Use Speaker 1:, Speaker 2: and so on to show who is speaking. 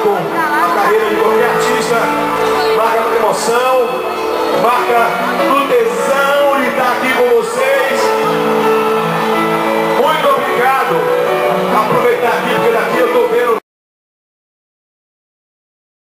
Speaker 1: marcam a carreira de qualquer artista, marca na emoção, marca no desejo